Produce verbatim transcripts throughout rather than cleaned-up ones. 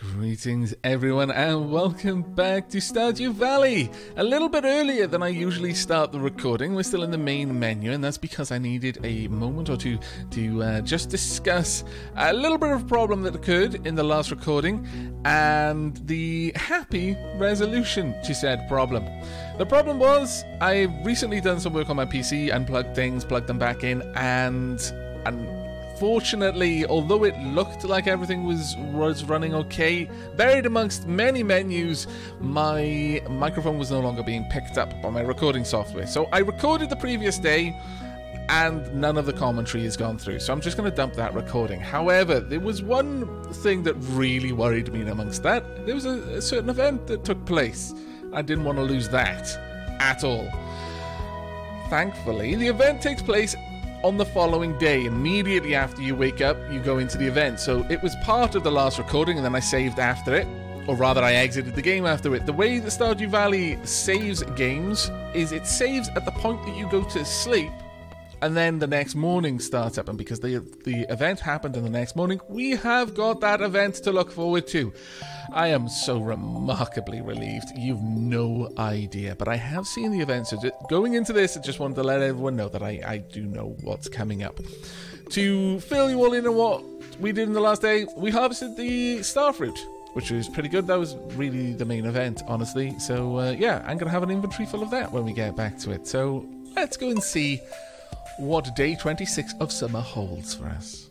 Greetings everyone and welcome back to Stardew Valley. A little bit earlier than I usually start the recording. We're still in the main menu, and that's because I needed a moment or two to uh, just discuss a little bit of a problem that occurred in the last recording and the happy resolution to said problem. The problem was I've recently done some work on my P C, unplugged things, plugged them back in, and and Fortunately, although it looked like everything was was running okay, buried amongst many menus, my microphone was no longer being picked up by my recording software. So I recorded the previous day, and none of the commentary has gone through. So I'm just going to dump that recording. However, there was one thing that really worried me amongst that. There was a, a certain event that took place. I didn't want to lose that at all. Thankfully, the event takes place on the following day. Immediately after you wake up, you go into the event. So it was part of the last recording, and then I saved after it, or rather I exited the game after it. The way that Stardew Valley saves games is it saves at the point that you go to sleep, and then the next morning starts up. And because the the event happened in the next morning, we have got that event to look forward to. I am so remarkably relieved. You've no idea. But I have seen the event, so just going into this, I just wanted to let everyone know that I, I do know what's coming up. To fill you all in on what we did in the last day, we harvested the starfruit, which was pretty good. That was really the main event, honestly. So, uh, yeah, I'm going to have an inventory full of that when we get back to it. So, let's go and see what day twenty-six of summer holds for us.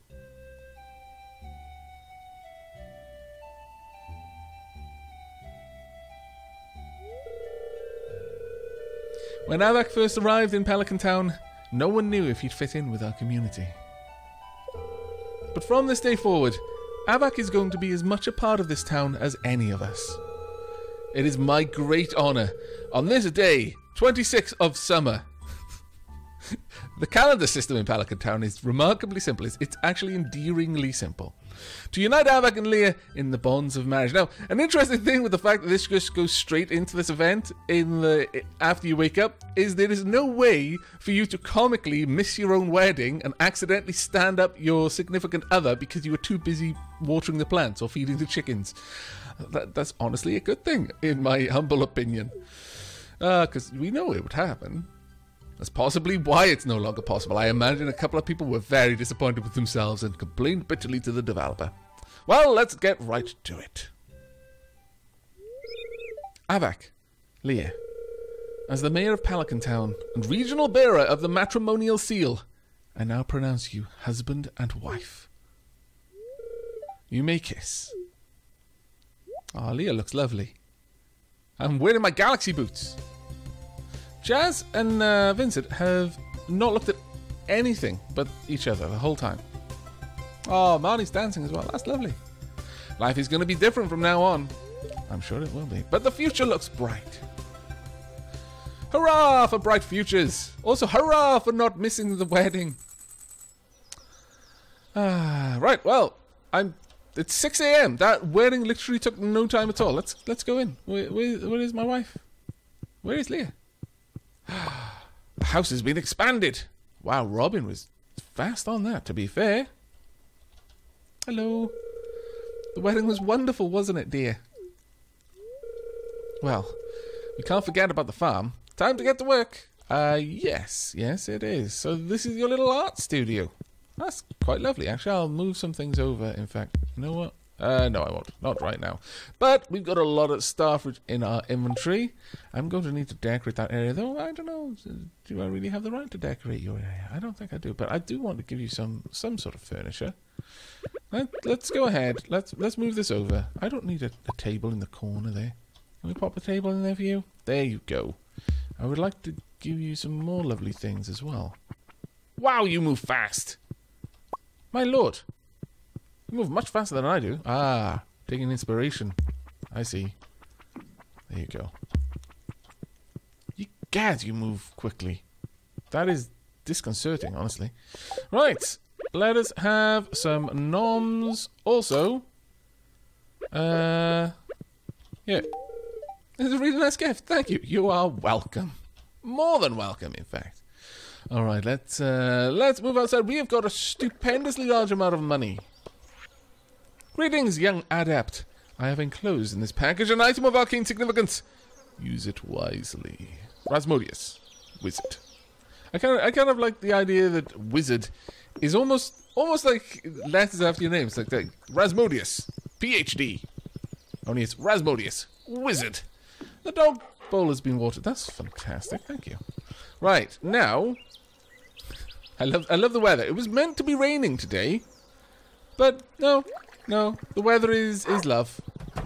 When Aavak first arrived in Pelican Town, no one knew if he'd fit in with our community. But from this day forward, Aavak is going to be as much a part of this town as any of us. It is my great honour, on this day, twenty-sixth of summer. The calendar system in Pelican Town is remarkably simple. It's, it's actually endearingly simple. To unite Aavak and Leah in the bonds of marriage. Now, an interesting thing with the fact that this just goes straight into this event in the after you wake up is there is no way for you to comically miss your own wedding and accidentally stand up your significant other because you were too busy watering the plants or feeding the chickens. That, that's honestly a good thing, in my humble opinion. Because uh, we know it would happen. That's possibly why it's no longer possible. I imagine a couple of people were very disappointed with themselves and complained bitterly to the developer. Well, let's get right to it. Aavak, Leah, as the mayor of Pelican Town and regional bearer of the matrimonial seal, I now pronounce you husband and wife. You may kiss. Ah, oh, Leah looks lovely. I'm wearing my galaxy boots. Jazz and uh, Vincent have not looked at anything but each other the whole time. Oh, Marnie's dancing as well. That's lovely. Life is going to be different from now on. I'm sure it will be. But the future looks bright. Hurrah for bright futures. Also, hurrah for not missing the wedding. Ah, right, well, I'm. It's six A M That wedding literally took no time at all. Let's let's go in. Where, where, where is my wife? Where is Leah? The house has been expanded. Wow, Robin was fast on that, to be fair. Hello. The wedding was wonderful, wasn't it, dear? Well, we can't forget about the farm. Time to get to work. Uh, yes, yes it is. So this is your little art studio. That's quite lovely. Actually, I'll move some things over, in fact. You know what? Uh, no, I won't. Not right now. But we've got a lot of starfruit in our inventory. I'm going to need to decorate that area, though. I don't know. Do I really have the right to decorate your area? I don't think I do. But I do want to give you some some sort of furniture. Let, let's go ahead. Let's let's move this over. I don't need a, a table in the corner there. Can we pop a table in there for you? There you go. I would like to give you some more lovely things as well. Wow, you move fast. My lord. You move much faster than I do. Ah, taking inspiration. I see. There you go. You gad, you move quickly. That is disconcerting, honestly. Right, let us have some noms. Also, uh, yeah, it's a really nice gift. Thank you. You are welcome. More than welcome, in fact. All right, let's uh, let's move outside. We have got a stupendously large amount of money. Greetings, young adept. I have enclosed in this package an item of arcane significance. Use it wisely. Rasmodius, wizard. I kind of, I kind of like the idea that wizard is almost, almost like letters after your name. It's like, like Rasmodius, P H D. Only it's Rasmodius, wizard. The dog bowl has been watered. That's fantastic. Thank you. Right now, I love, I love the weather. It was meant to be raining today, but no, no. The weather is is love.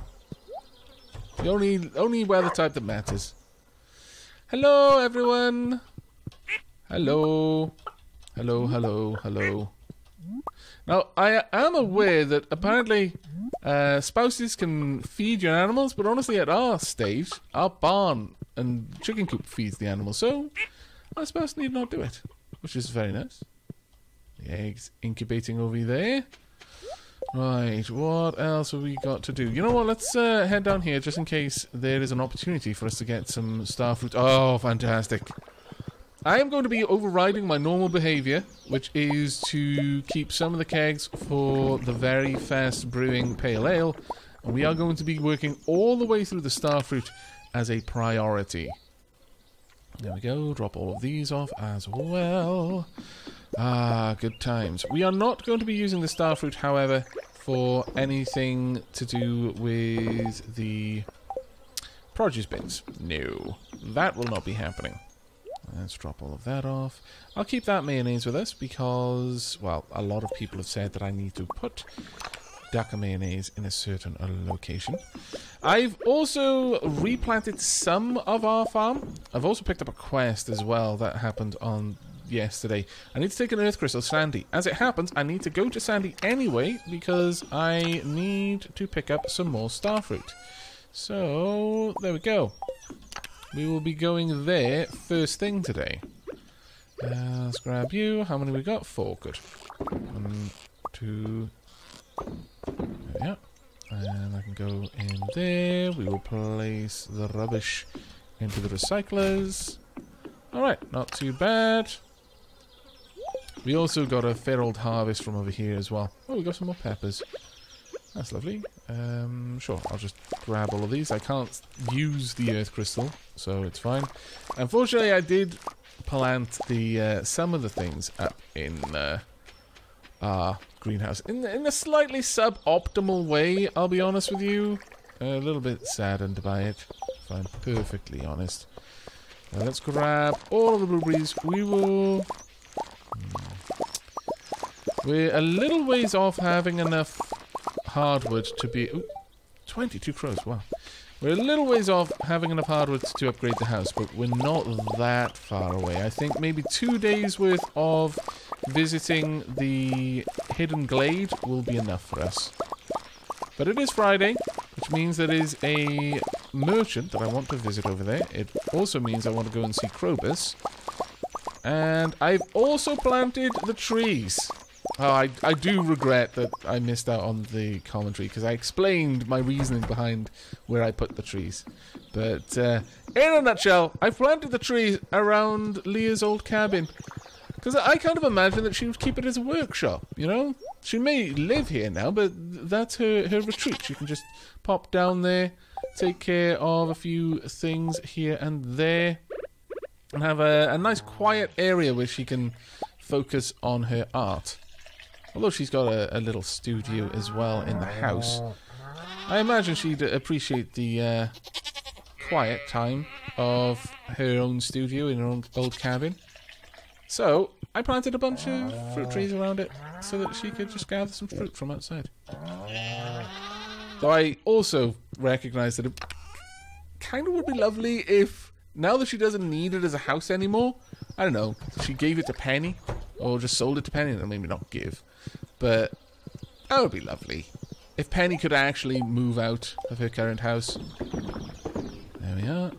The only only weather type that matters. Hello, everyone. Hello. Hello, hello, hello. Now, I am aware that apparently uh, spouses can feed your animals, but honestly, at our stage, our barn and chicken coop feeds the animals, so our spouse need not do it, which is very nice. The eggs incubating over there. Right, what else have we got to do? You know what, let's uh, head down here just in case there is an opportunity for us to get some starfruit. Oh, fantastic. I am going to be overriding my normal behaviour, which is to keep some of the kegs for the very fast brewing pale ale, and we are going to be working all the way through the starfruit as a priority. There we go, drop all of these off as well. Ah, good times. We are not going to be using the starfruit, however, for anything to do with the produce bins. No, that will not be happening. Let's drop all of that off. I'll keep that mayonnaise with us because, well, a lot of people have said that I need to put duck mayonnaise in a certain uh, location. I've also replanted some of our farm. I've also picked up a quest as well that happened on yesterday. I need to take an earth crystal Sandy. As it happens, I need to go to Sandy anyway because I need to pick up some more starfruit. So, there we go. We will be going there first thing today. Uh, let's grab you. How many we got? Four. Good. One, two. Yeah. And I can go in there. We will place the rubbish into the recyclers. Alright, not too bad. We also got a feral harvest from over here as well. Oh, we got some more peppers. That's lovely. Um, sure, I'll just grab all of these. I can't use the earth crystal, so it's fine. Unfortunately, I did plant the uh, some of the things up in uh, our greenhouse in in a slightly suboptimal way. I'll be honest with you, a little bit saddened by it. If I'm perfectly honest. Now let's grab all of the blueberries. We will. Hmm. We're a little ways off having enough hardwood to be... Ooh, twenty-two crows, wow. We're a little ways off having enough hardwood to upgrade the house, but we're not that far away. I think maybe two days worth of visiting the hidden glade will be enough for us. But it is Friday, which means there is a merchant that I want to visit over there. It also means I want to go and see Krobus. And I've also planted the trees. Oh, I, I do regret that I missed out on the commentary, because I explained my reasoning behind where I put the trees. But, uh, in a nutshell, I planted the trees around Leah's old cabin. Because I kind of imagine that she would keep it as a workshop, you know? She may live here now, but that's her, her retreat. She can just pop down there, take care of a few things here and there, and have a, a nice quiet area where she can focus on her art. Although she's got a, a little studio as well in the house. I imagine she'd appreciate the uh, quiet time of her own studio in her own old cabin. So, I planted a bunch of fruit trees around it so that she could just gather some fruit from outside. Though I also recognise that it kind of would be lovely if, now that she doesn't need it as a house anymore, I don't know, she gave it to Penny, or just sold it to Penny, and maybe not give. But that would be lovely. If Penny could actually move out of her current house. There we are.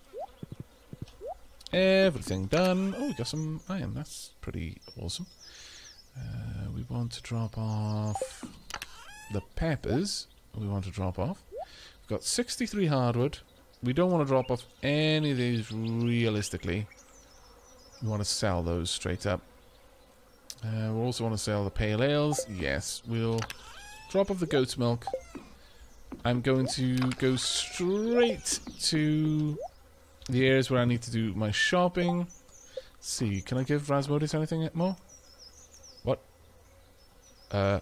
Everything done. Oh, we got some iron. That's pretty awesome. Uh, we want to drop off the peppers. We want to drop off. We've got sixty-three hardwood. We don't want to drop off any of these realistically. We want to sell those straight up. Uh, we also want to sell the pale ales. Yes, we'll drop off the goat's milk. I'm going to go straight to the areas where I need to do my shopping. Let's see, can I give Rasmodis anything more? What? Uh.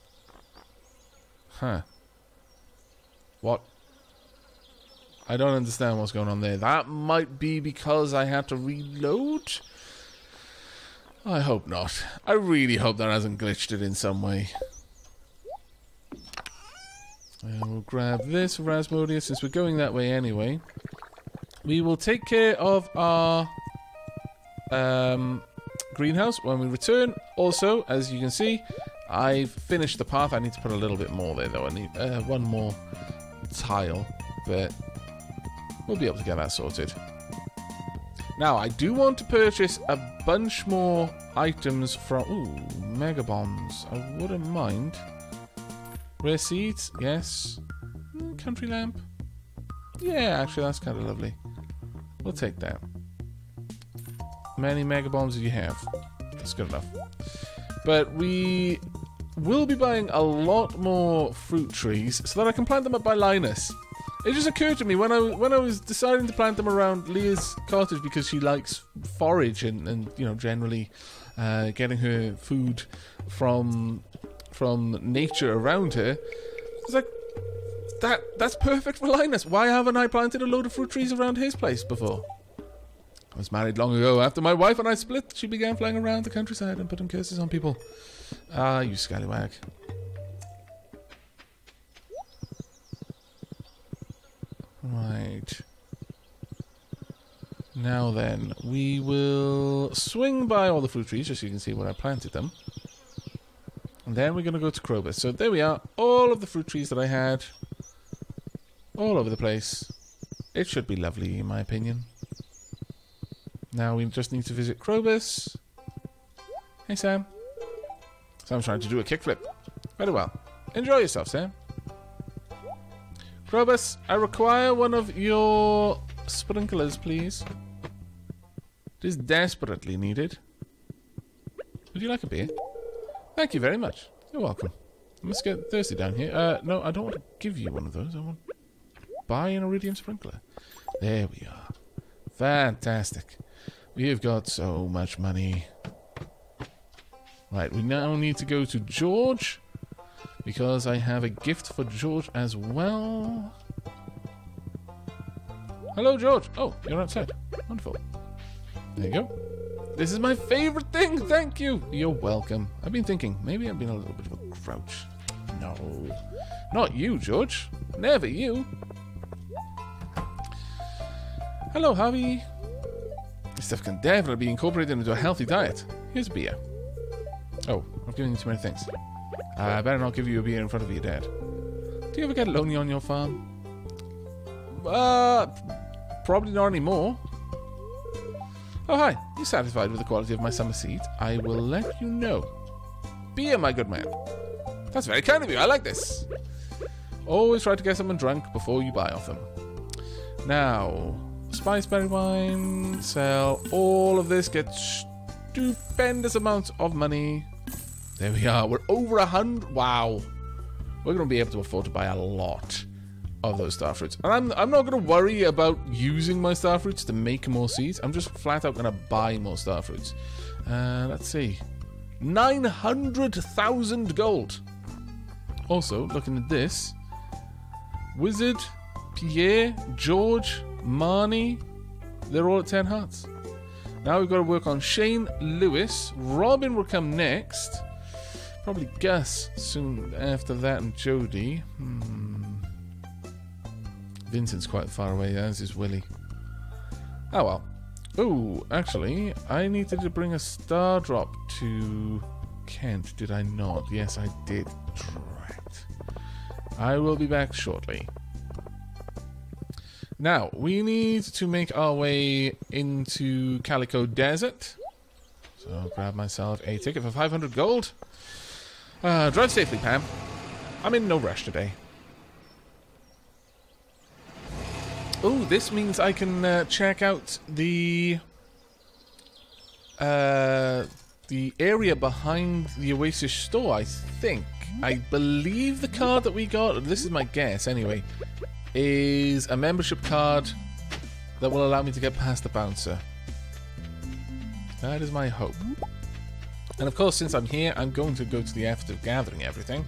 Huh. What? I don't understand what's going on there. That might be because I had to reload? I hope not. I really hope that hasn't glitched it in some way. And we'll grab this for Rasmodius since we're going that way anyway. We will take care of our um, greenhouse when we return. Also, as you can see, I've finished the path. I need to put a little bit more there though. I need uh, one more tile, but we'll be able to get that sorted. Now, I do want to purchase a bunch more items from... Ooh, mega bombs. I wouldn't mind. Rare seeds, yes. Mm, country lamp. Yeah, actually, that's kind of lovely. We'll take that. Many mega bombs do you have? That's good enough. But we will be buying a lot more fruit trees so that I can plant them up by Linus. It just occurred to me when I when I was deciding to plant them around Leah's cottage because she likes forage and, and you know generally uh, getting her food from from nature around her. It's like that that's perfect for Linus. Why haven't I planted a load of fruit trees around his place before? I was married long ago. After my wife and I split, she began flying around the countryside and putting curses on people. Ah, you scallywag. Right. Now then, we will swing by all the fruit trees just so you can see where I planted them. And then we're going to go to Krobus. So there we are. All of the fruit trees that I had. All over the place. It should be lovely, in my opinion. Now we just need to visit Krobus. Hey, Sam. Sam's trying to do a kickflip. Very well. Enjoy yourself, Sam. Krobus, I require one of your sprinklers, please. It is desperately needed. Would you like a beer? Thank you very much. You're welcome. I must get thirsty down here. Uh, no, I don't want to give you one of those. I want to buy an iridium sprinkler. There we are. Fantastic. We have got so much money. Right, we now need to go to George. Because I have a gift for George as well. Hello, George. Oh, you're outside. Wonderful. There you go. This is my favorite thing. Thank you. You're welcome. I've been thinking, maybe I've been a little bit of a grouch. No. Not you, George. Never you. Hello, Harvey. This stuff can definitely be incorporated into a healthy diet. Here's a beer. Oh, I've given you too many things. Uh, I better not give you a beer in front of your dad. Do you ever get lonely on your farm? Uh, probably not anymore. Oh, hi. You satisfied with the quality of my summer seeds? I will let you know. Beer, my good man. That's very kind of you. I like this. Always try to get someone drunk before you buy off them. Now, spiceberry wine. Sell all of this. Get stupendous amounts of money. There we are. We're over a hundred. Wow. We're going to be able to afford to buy a lot of those starfruits. And I'm, I'm not going to worry about using my starfruits to make more seeds. I'm just flat out going to buy more starfruits. Uh, let's see. nine hundred thousand gold. Also, looking at this. Wizard, Pierre, George, Marnie. They're all at ten hearts. Now we've got to work on Shane, Lewis. Robin will come next. Probably Gus soon after that, and Jody. Hmm. Vincent's quite far away, as is Willie. Oh well. Oh, actually, I needed to bring a star drop to Kent, did I not? Yes, I did. Right. I will be back shortly. Now, we need to make our way into Calico Desert. So I'll grab myself a ticket for five hundred gold. Uh, drive safely, Pam. I'm in no rush today. Oh, this means I can uh, check out the uh, the area behind the Oasis store, I think. I believe the card that we got, this is my guess anyway, is a membership card that will allow me to get past the bouncer. That is my hope. And of course, since I'm here, I'm going to go to the effort of gathering everything.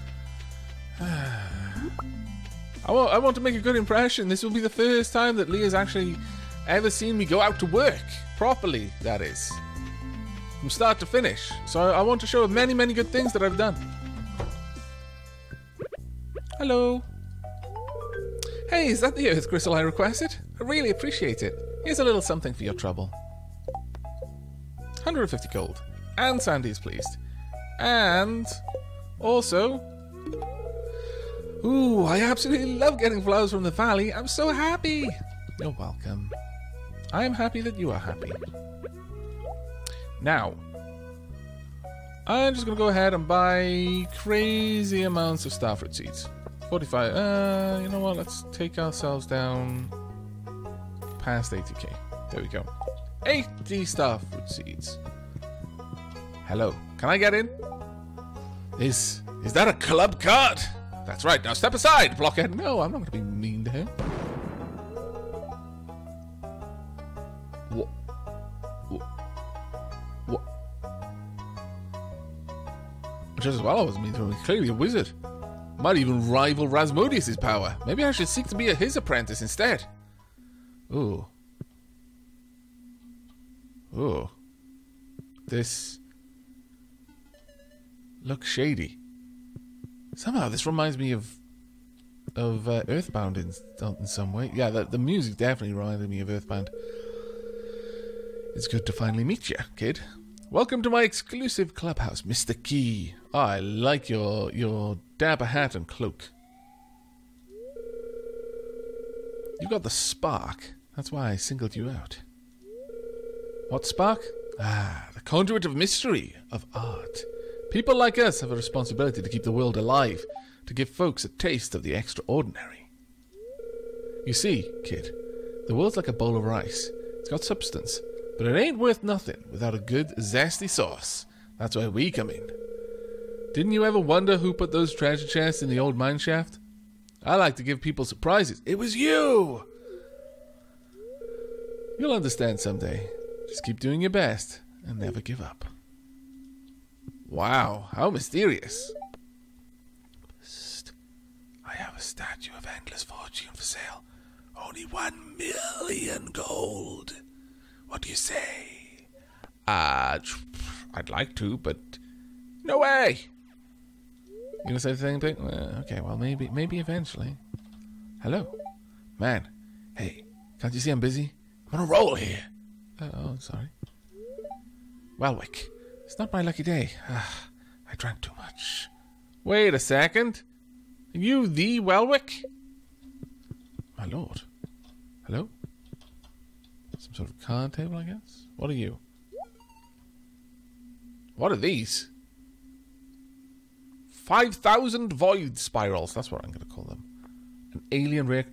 I want, I want to make a good impression. This will be the first time that Leah's actually ever seen me go out to work. Properly, that is. From start to finish. So I, I want to show her many, many good things that I've done. Hello. Hey, is that the earth crystal I requested? I really appreciate it. Here's a little something for your trouble. one hundred fifty gold. And Sandy is pleased. And also... Ooh, I absolutely love getting flowers from the valley. I'm so happy. You're welcome. I am happy that you are happy. Now, I'm just going to go ahead and buy crazy amounts of starfruit seeds. forty-five. Uh, you know what? Let's take ourselves down past eighty K. There we go. eighty starfruit seeds. Hello. Can I get in? Is is that a club card? That's right. Now step aside, blockhead. No, I'm not going to be mean to him. What? What? What? Just as well I wasn't mean to him. He's clearly a wizard. Might even rival Rasmodius' power. Maybe I should seek to be a, his apprentice instead. Ooh. Ooh. This... looks shady. Somehow this reminds me of... of uh, Earthbound in, in some way. Yeah, the, the music definitely reminded me of Earthbound. It's good to finally meet you, kid. Welcome to my exclusive clubhouse, Mister Key. Oh, I like your your dapper hat and cloak. You got the spark. That's why I singled you out. What spark? Ah, the conduit of mystery, of art. People like us have a responsibility to keep the world alive, to give folks a taste of the extraordinary. You see, kid, the world's like a bowl of rice. It's got substance. But it ain't worth nothing without a good, zesty sauce. That's where we come in. Didn't you ever wonder who put those treasure chests in the old mine shaft? I like to give people surprises. It was you! You'll understand someday. Just keep doing your best and never give up. Wow, how mysterious. Psst. I have a statue of endless fortune for sale. Only one million gold. What do you say? Uh, I'd like to, but no way. You gonna say the same thing? Uh, okay, well, maybe, maybe eventually. Hello, man. Hey, can't you see I'm busy? I'm on a roll here. Uh, oh, sorry. Welwick, it's not my lucky day. Uh, I drank too much. Wait a second. Are you the Welwick? My lord. Hello? Some sort of card table, I guess? What are you? What are these? five thousand void spirals. That's what I'm going to call them. An alien rare...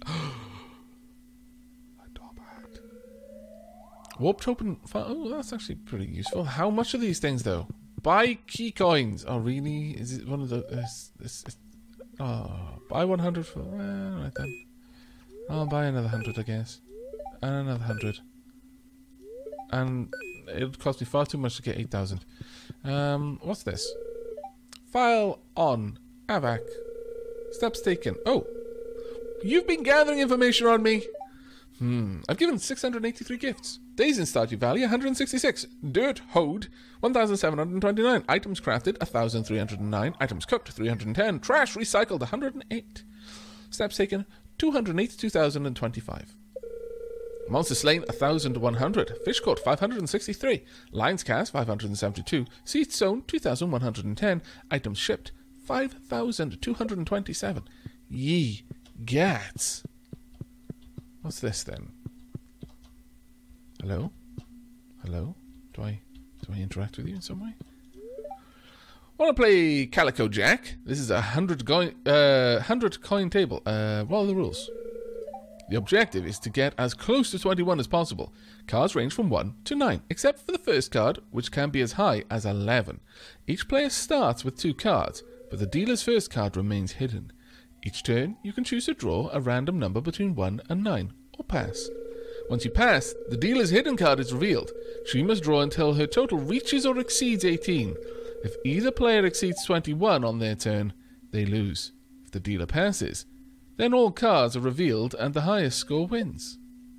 A top hat. Warped open... Oh, that's actually pretty useful. How much are these things, though? Buy key coins. Oh, really? Is it one of the... Uh, this, this, oh, buy one hundred for... Eh, right then. I'll buy another one hundred, I guess. And another one hundred. And it would cost me far too much to get eight thousand. Um, what's this? File on Aavak. Steps taken. Oh, you've been gathering information on me. Hmm. I've given six hundred eighty-three gifts. Days in Stardew Valley, one hundred sixty-six. Dirt hoed, one thousand seven hundred twenty-nine. Items crafted, one thousand three hundred nine. Items cooked, three hundred ten. Trash recycled, one hundred eight. Steps taken, two hundred eighty-two thousand twenty-five. Monster slain, one thousand one hundred. Fish caught, five hundred sixty-three. Lines cast, five hundred seventy-two. Seeds sown, two thousand one hundred ten. Items shipped, five thousand two hundred twenty-seven. Ye gats. What's this then? Hello? Hello? Do I do I interact with you in some way? Want to play Calico Jack? This is a hundred coin uh hundred coin table. Uh what are the rules? The objective is to get as close to twenty-one as possible. Cards range from one to nine, except for the first card, which can be as high as eleven. Each player starts with two cards, but the dealer's first card remains hidden. Each turn, you can choose to draw a random number between one and nine, or pass. Once you pass, the dealer's hidden card is revealed. She must draw until her total reaches or exceeds eighteen. If either player exceeds twenty-one on their turn, they lose. If the dealer passes, then all cards are revealed and the highest score wins.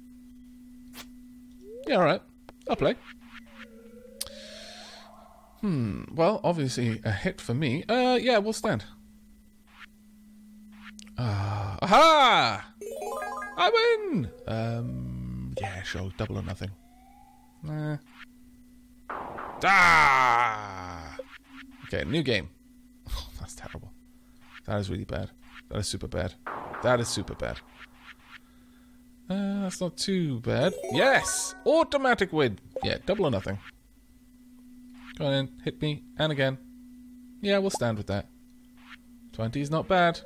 Yeah, alright. I'll play. Hmm, well, obviously a hit for me. Uh, yeah, we'll stand. Uh, aha! I win! Um, yeah, sure, double or nothing. Nah. Ah! Okay, new game. Oh, that's terrible. That is really bad. That is super bad. That is super bad. Uh, that's not too bad. Yes! Automatic win! Yeah, double or nothing. Go on in, hit me, and again. Yeah, we'll stand with that. twenty is not bad.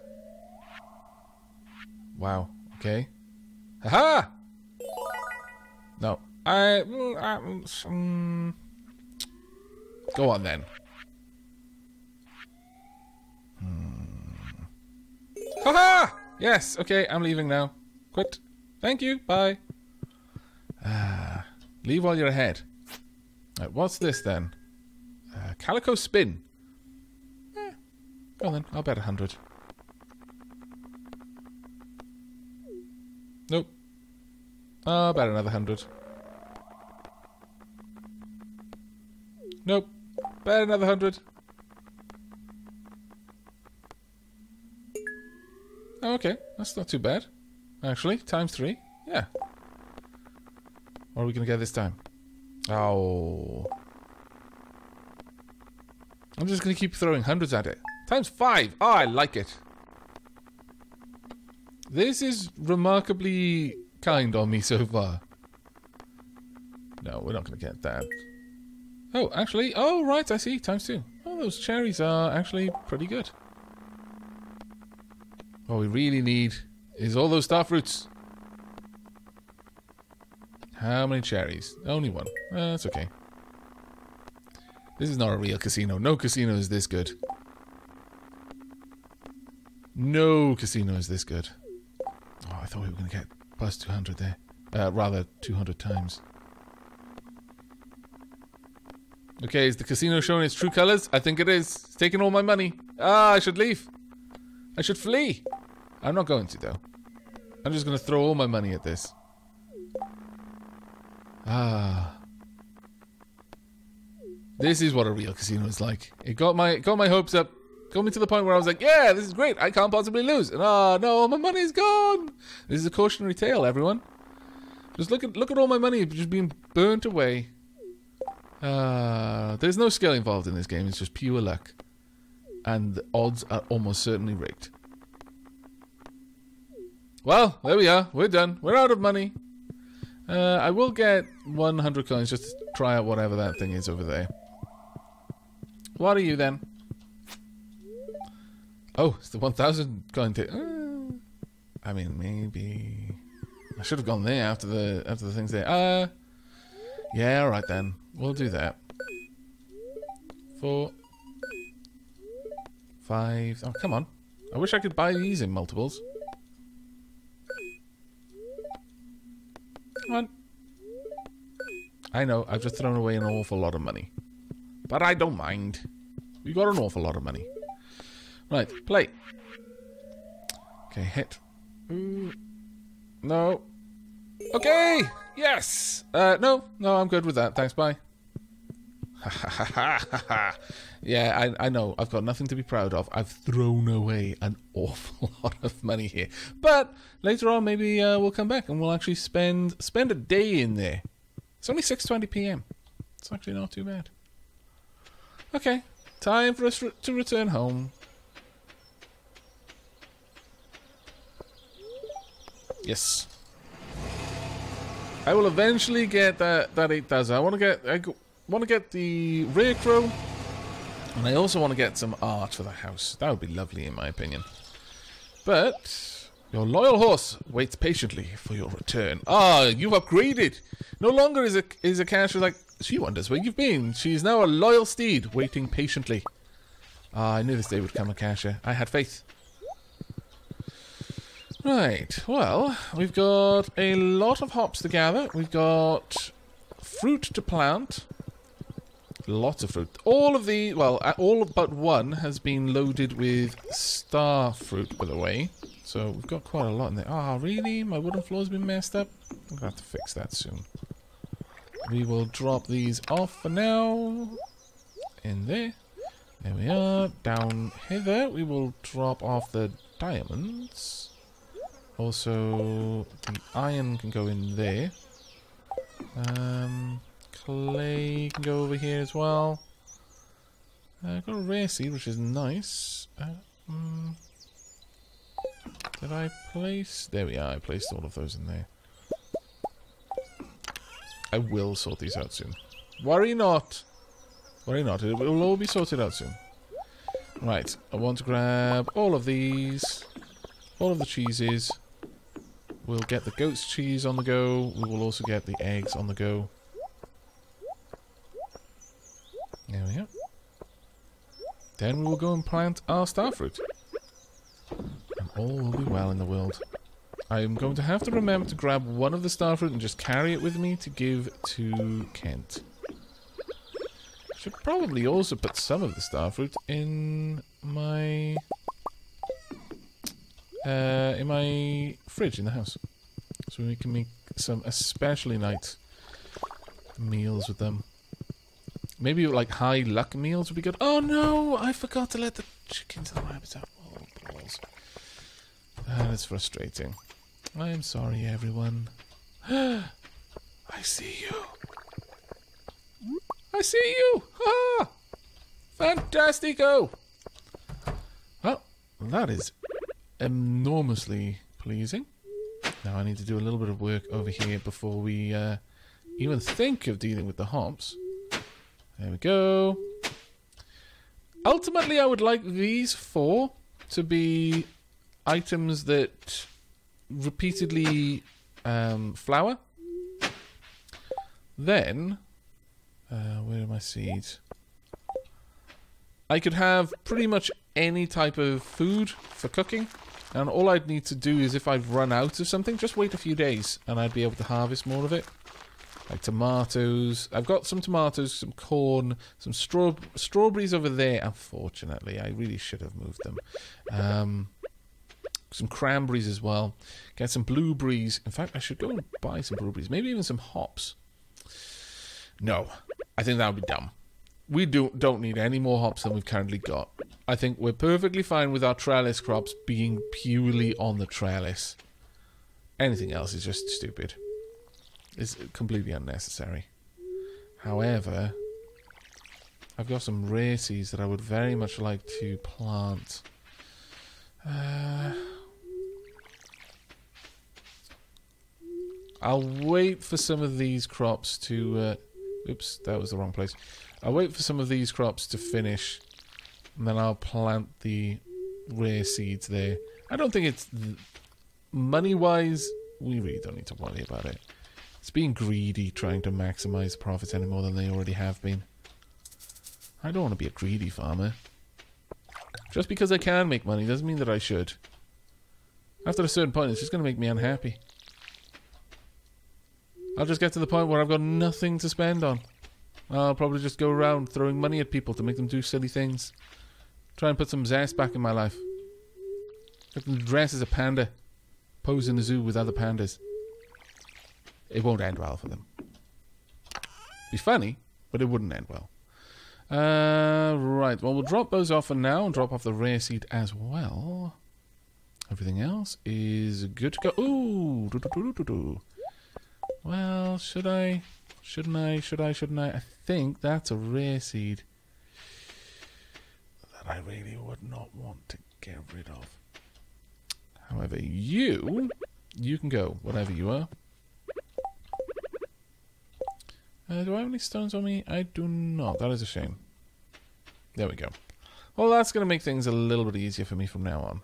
Wow, okay. Haha! No, I... Mm, um, go on then. Hmm. Haha! Yes, okay, I'm leaving now. Quit. Thank you, bye. Ah, leave while you're ahead. Right, what's this then? Uh, Calico Spin. Eh, well then, I'll bet a hundred. Nope. I'll bet another hundred. Nope. Bet another hundred. Oh, okay, that's not too bad. Actually, times three. Yeah. What are we going to get this time? Oh. I'm just going to keep throwing hundreds at it. Times five. Oh, I like it. This is remarkably kind on me so far. No, we're not going to get that. Oh, actually. Oh, right, I see. Times two. Oh, those cherries are actually pretty good. What we really need is all those star fruits. How many cherries? Only one. Uh, that's okay. This is not a real casino. No casino is this good. No casino is this good. Oh, I thought we were going to get plus two hundred there. Uh, rather, two hundred times. Okay, is the casino showing its true colors? I think it is. It's taking all my money. Ah, I should leave. I should flee. I'm not going to, though. I'm just going to throw all my money at this. Ah. This is what a real casino is like. It got my it got my hopes up. Got me to the point where I was like, yeah, this is great. I can't possibly lose. And ah, no, all my money's gone. This is a cautionary tale, everyone. Just look at look at all my money just being burnt away. Uh, there's no skill involved in this game. It's just pure luck. And the odds are almost certainly rigged. Well, there we are. We're done. We're out of money. Uh, I will get one hundred coins just to try out whatever that thing is over there. What are you then? Oh, it's the one thousand coin tip. Uh, I mean, maybe... I should have gone there after the after the things there. Uh, yeah, alright then. We'll do that. Four. Five. Oh, come on. I wish I could buy these in multiples. Come on. I know, I've just thrown away an awful lot of money. But I don't mind. We got an awful lot of money. Right, play. Okay, hit. Ooh. No. Okay! Yes! Uh, no, no, I'm good with that. Thanks, bye. Yeah, I, I know. I've got nothing to be proud of. I've thrown away an awful lot of money here. But later on, maybe uh, we'll come back and we'll actually spend spend a day in there. It's only six twenty p m It's actually not too bad. Okay, time for us re to return home. Yes. I will eventually get that that eight thousand. I want to get I want to get the rare crow, and I also want to get some art for the house. That would be lovely, in my opinion. But your loyal horse waits patiently for your return. Ah, you've upgraded. No longer is a is a character like she wonders where you've been. She is now a loyal steed waiting patiently. Ah, I knew this day would come, Akasha. I had faith. Right, well, we've got a lot of hops to gather. We've got fruit to plant. Lots of fruit. All of the, well, all but one has been loaded with star fruit, by the way. So we've got quite a lot in there. Ah, oh, really? My wooden floor's been messed up? I'm going to have to fix that soon. We will drop these off for now. In there. There we are. Down hither, we will drop off the diamonds. Also, the iron can go in there. Um, clay can go over here as well. Uh, I've got a rare seed, which is nice. Uh, um, did I place... There we are, I placed all of those in there. I will sort these out soon. Worry not! Worry not, it will all be sorted out soon. Right, I want to grab all of these. All of the cheeses. We'll get the goat's cheese on the go. We will also get the eggs on the go. There we go. Then we will go and plant our starfruit. And all will be well in the world. I am going to have to remember to grab one of the starfruit and just carry it with me to give to Kent. Should probably also put some of the starfruit in my uh, in my fridge in the house, so we can make some especially nice meals with them. Maybe like high luck meals would be good. Oh no! I forgot to let the chickens and the rabbits out. Oh balls! That is frustrating. I am sorry, everyone. I see you. I see you! Ah! Fantastico! Well, that is enormously pleasing. Now I need to do a little bit of work over here before we uh, even think of dealing with the hops. There we go. Ultimately, I would like these four to be items that repeatedly um, flower. Then... Uh, where are my seeds? I could have pretty much any type of food for cooking, and all I'd need to do is if I've run out of something, just wait a few days and I'd be able to harvest more of it. Like tomatoes. I've got some tomatoes, some corn, some straw strawberries over there. Unfortunately, I really should have moved them. Um, some cranberries as well. Get some blueberries. In fact, I should go and buy some blueberries. Maybe even some hops. No, I think that would be dumb. We do, don't need any more hops than we've currently got. I think we're perfectly fine with our trellis crops being purely on the trellis. Anything else is just stupid. It's completely unnecessary. However, I've got some rare seeds that I would very much like to plant. Uh, I'll wait for some of these crops to... Uh, oops, that was the wrong place. I'll wait for some of these crops to finish, and then I'll plant the rare seeds there. I don't think it's... Money-wise, we really don't need to worry about it. It's being greedy trying to maximize profits any more than they already have been. I don't want to be a greedy farmer. Just because I can make money doesn't mean that I should. After a certain point, it's just going to make me unhappy. I'll just get to the point where I've got nothing to spend on. I'll probably just go around throwing money at people to make them do silly things. Try and put some zest back in my life. Get them to dress as a panda. Pose in the zoo with other pandas. It won't end well for them. Be funny, but it wouldn't end well. Uh, right, well, we'll drop those off for now and drop off the rare seed as well. Everything else is good to go. Ooh! Doo -doo -doo -doo -doo. Well, should I? Shouldn't I? Should I? Shouldn't I? I think that's a rare seed that I really would not want to get rid of. However, you, you can go, whatever you are. Uh, do I have any stones on me? I do not. That is a shame. There we go. Well, that's going to make things a little bit easier for me from now on.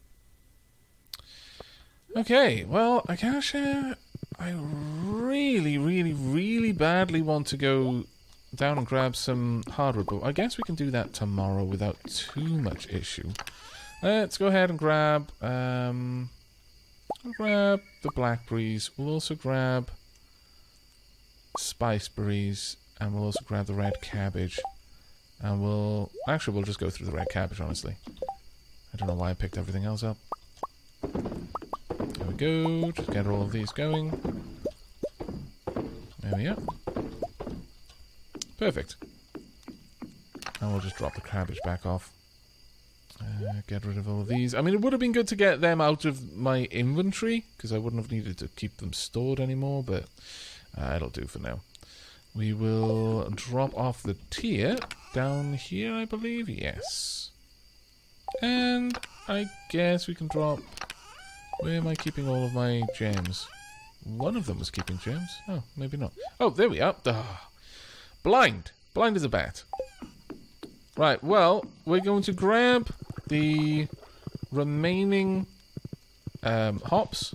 Okay, well, I guess uh, I really, really, really badly want to go down and grab some hardwood, but I guess we can do that tomorrow without too much issue. Let's go ahead and grab, um, we'll grab the blackberries. We'll also grab spiceberries, and we'll also grab the red cabbage. And we'll, actually we'll just go through the red cabbage, honestly. I don't know why I picked everything else up. There we go, just get all of these going. There we are. Perfect. And we'll just drop the cabbage back off. Uh, get rid of all of these. I mean, it would have been good to get them out of my inventory, because I wouldn't have needed to keep them stored anymore, but uh, it'll do for now. We will drop off the tier down here, I believe. Yes. And I guess we can drop... Where am I keeping all of my gems? One of them was keeping gems. Oh, maybe not. Oh, there we are. Duh. Blind. Blind as a bat. Right, well, we're going to grab the remaining um, hops.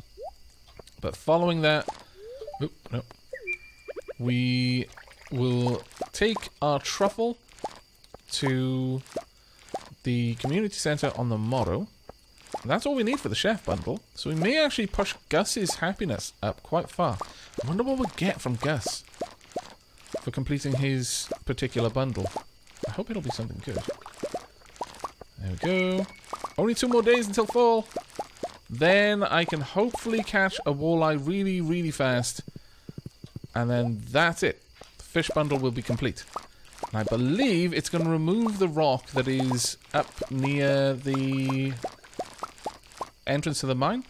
But following that... Oop, no. We will take our truffle to the community center on the Morrow. And that's all we need for the chef bundle. So we may actually push Gus's happiness up quite far. I wonder what we'll get from Gus for completing his particular bundle. I hope it'll be something good. There we go. Only two more days until fall. Then I can hopefully catch a walleye really, really fast. And then that's it. The fish bundle will be complete. And I believe it's going to remove the rock that is up near the entrance to the mine.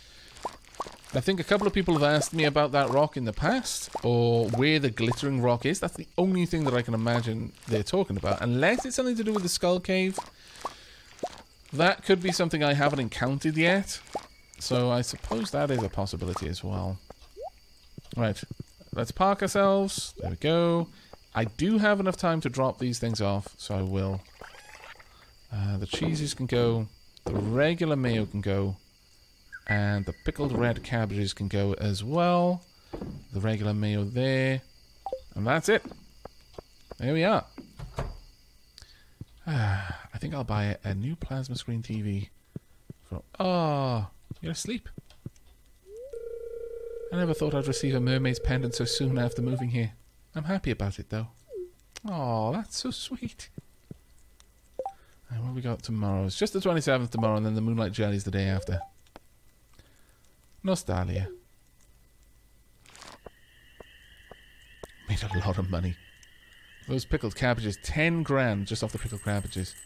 I think a couple of people have asked me about that rock in the past, or where the glittering rock is. That's the only thing that I can imagine they're talking about. Unless it's something to do with the Skull Cave. That could be something I haven't encountered yet. So I suppose that is a possibility as well. Right. Let's park ourselves. There we go. I do have enough time to drop these things off, so I will. Uh, the cheeses can go. The regular mayo can go. And the pickled red cabbages can go as well. The regular mayo there. And that's it. There we are. Ah, I think I'll buy a new plasma screen T V. For, oh, you're asleep. I never thought I'd receive a mermaid's pendant so soon after moving here. I'm happy about it, though. Oh, that's so sweet. And what have we got tomorrow? It's just the twenty-seventh tomorrow, and then the Moonlight Jelly's the day after. Nostalgia. Made a lot of money. Those pickled cabbages, ten grand just off the pickled cabbages.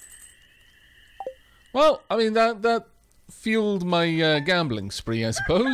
Well, I mean, that, that fueled my uh, gambling spree, I suppose.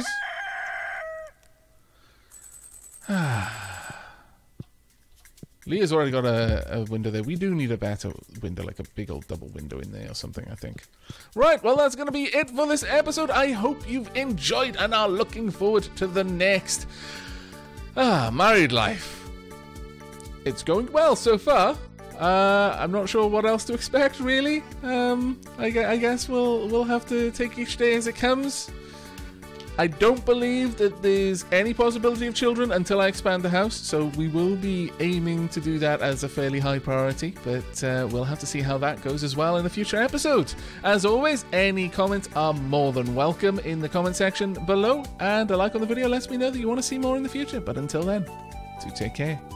Leah's already got a, a window there. We do need a better window, like a big old double window in there or something, I think. Right, well, that's going to be it for this episode. I hope you've enjoyed and are looking forward to the next. Ah, married life. It's going well so far. Uh, I'm not sure what else to expect, really. Um, I, I guess we'll we'll have to take each day as it comes. I don't believe that there's any possibility of children until I expand the house, so we will be aiming to do that as a fairly high priority, but uh, we'll have to see how that goes as well in a future episode. As always, any comments are more than welcome in the comment section below, and a like on the video lets me know that you want to see more in the future. But until then, do take care.